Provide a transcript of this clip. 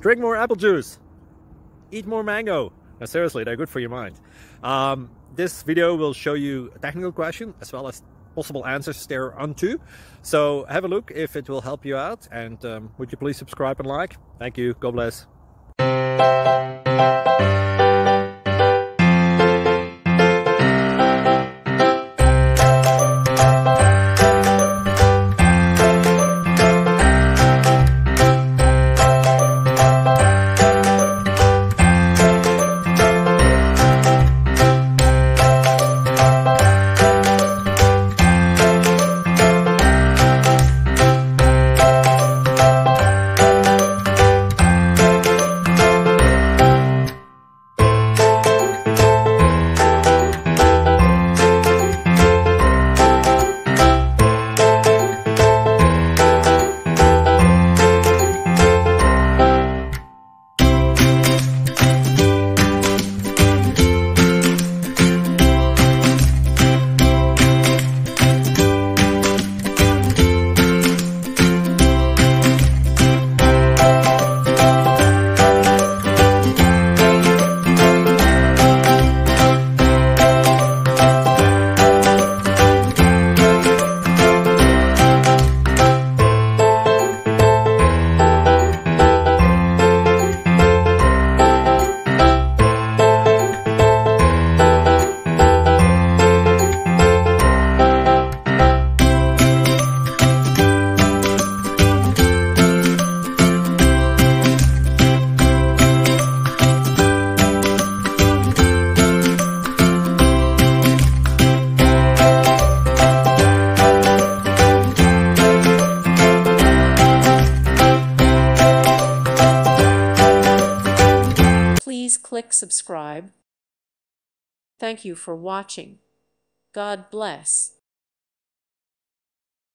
Drink more apple juice. Eat more mango. No, seriously, they're good for your mind. This video will show you a technical question as well as possible answers thereunto. So have a look if it will help you out, and would you please subscribe and like? Thank you. God bless. Please click subscribe. Thank you for watching. God bless.